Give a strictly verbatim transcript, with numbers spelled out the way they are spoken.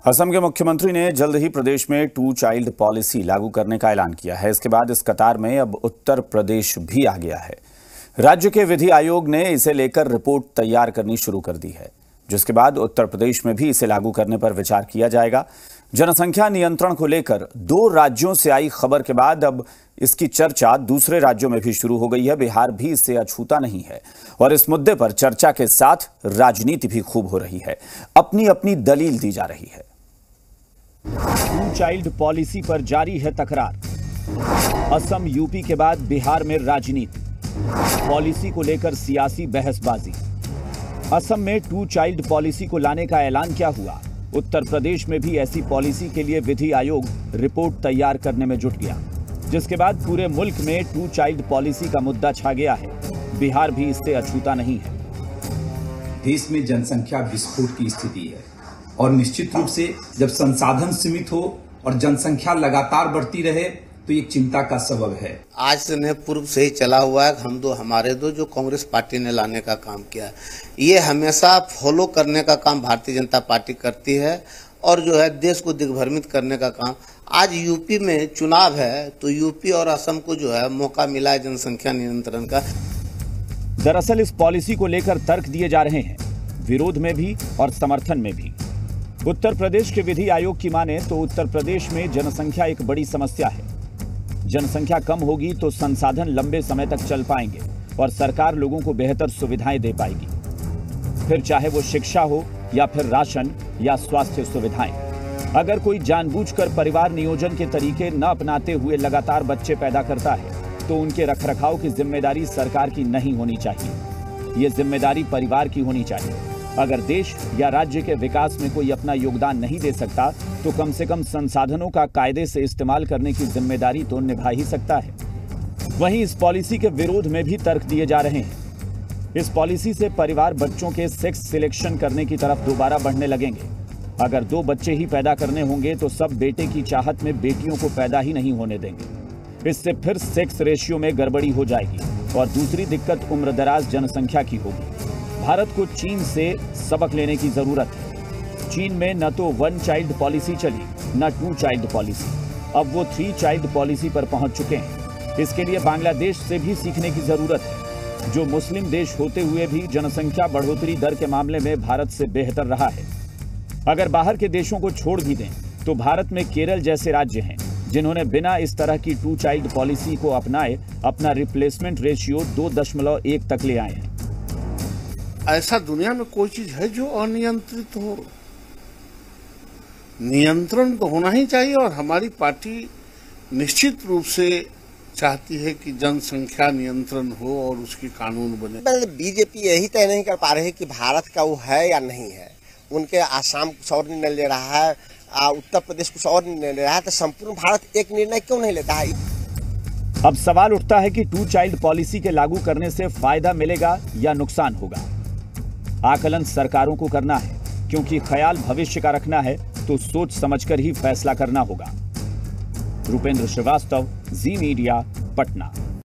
असम के मुख्यमंत्री ने जल्द ही प्रदेश में टू चाइल्ड पॉलिसी लागू करने का ऐलान किया है। इसके बाद इस कतार में अब उत्तर प्रदेश भी आ गया है। राज्य के विधि आयोग ने इसे लेकर रिपोर्ट तैयार करनी शुरू कर दी है, जिसके बाद उत्तर प्रदेश में भी इसे लागू करने पर विचार किया जाएगा। जनसंख्या नियंत्रण को लेकर दो राज्यों से आई खबर के बाद अब इसकी चर्चा दूसरे राज्यों में भी शुरू हो गई है। बिहार भी इससे अछूता नहीं है और इस मुद्दे पर चर्चा के साथ राजनीति भी खूब हो रही है। अपनी अपनी दलील दी जा रही है। टू चाइल्ड पॉलिसी पर जारी है तकरार। असम यूपी के बाद बिहार में राजनीति, पॉलिसी को लेकर सियासी बहसबाजी। असम में टू चाइल्ड पॉलिसी को लाने का ऐलान क्या हुआ? उत्तर प्रदेश में भी ऐसी पॉलिसी के लिए विधि आयोग रिपोर्ट तैयार करने में जुट गया, जिसके बाद पूरे मुल्क में टू चाइल्ड पॉलिसी का मुद्दा छा गया है। बिहार भी इससे अछूता नहीं है। देश में जनसंख्या विस्फोट की स्थिति है और निश्चित रूप से जब संसाधन सीमित हो और जनसंख्या लगातार बढ़ती रहे तो ये चिंता का सबब है। आज से नहीं पूर्व से ही चला हुआ है। हम दो हमारे दो जो कांग्रेस पार्टी ने लाने का काम किया है, ये हमेशा फॉलो करने का काम भारतीय जनता पार्टी करती है और जो है देश को दिग्भ्रमित करने का काम। आज यूपी में चुनाव है तो यूपी और असम को जो है मौका मिला है जनसंख्या नियंत्रण का। दरअसल इस पॉलिसी को लेकर तर्क दिए जा रहे हैं, विरोध में भी और समर्थन में भी। उत्तर प्रदेश के विधि आयोग की माने तो उत्तर प्रदेश में जनसंख्या एक बड़ी समस्या है। जनसंख्या कम होगी तो संसाधन लंबे समय तक चल पाएंगे और सरकार लोगों को बेहतर सुविधाएं दे पाएगी, फिर चाहे वो शिक्षा हो या फिर राशन या स्वास्थ्य सुविधाएं। अगर कोई जानबूझकर परिवार नियोजन के तरीके न अपनाते हुए लगातार बच्चे पैदा करता है तो उनके रखरखाव की जिम्मेदारी सरकार की नहीं होनी चाहिए, ये जिम्मेदारी परिवार की होनी चाहिए। अगर देश या राज्य के विकास में कोई अपना योगदान नहीं दे सकता तो कम से कम संसाधनों का कायदे से इस्तेमाल करने की जिम्मेदारी तो निभा ही सकता है। वहीं इस पॉलिसी के विरोध में भी तर्क दिए जा रहे हैं। इस पॉलिसी से परिवार बच्चों के सेक्स सिलेक्शन करने की तरफ दोबारा बढ़ने लगेंगे। अगर दो बच्चे ही पैदा करने होंगे तो सब बेटे की चाहत में बेटियों को पैदा ही नहीं होने देंगे। इससे फिर सेक्स रेशियो में गड़बड़ी हो जाएगी और दूसरी दिक्कत उम्रदराज जनसंख्या की होगी। भारत को चीन से सबक लेने की जरूरत है। चीन में न तो वन चाइल्ड पॉलिसी चली न टू चाइल्ड पॉलिसी, अब वो थ्री चाइल्ड पॉलिसी पर पहुंच चुके हैं। इसके लिए बांग्लादेश से भी सीखने की जरूरत है, जो मुस्लिम देश होते हुए भी जनसंख्या बढ़ोतरी दर के मामले में भारत से बेहतर रहा है। अगर बाहर के देशों को छोड़ भी दें तो भारत में केरल जैसे राज्य हैं जिन्होंने बिना इस तरह की टू चाइल्ड पॉलिसी को अपनाए अपना रिप्लेसमेंट रेशियो दो दशमलव एक तक ले आए हैं। ऐसा दुनिया में कोई चीज है जो अनियंत्रित हो? नियंत्रण तो होना ही चाहिए और हमारी पार्टी निश्चित रूप से चाहती है कि जनसंख्या नियंत्रण हो और उसकी कानून बने। बीजेपी यही तय नहीं कर पा रही कि भारत का वो है या नहीं है। उनके आसाम कुछ और निर्णय ले रहा है, उत्तर प्रदेश कुछ और निर्णय ले रहा है, तो संपूर्ण भारत एक निर्णय क्यों नहीं लेता है? अब सवाल उठता है कि टू चाइल्ड पॉलिसी के लागू करने से फायदा मिलेगा या नुकसान होगा। आकलन सरकारों को करना है, क्योंकि ख्याल भविष्य का रखना है तो सोच समझकर ही फैसला करना होगा। रुपेंद्र श्रीवास्तव, जी मीडिया, पटना।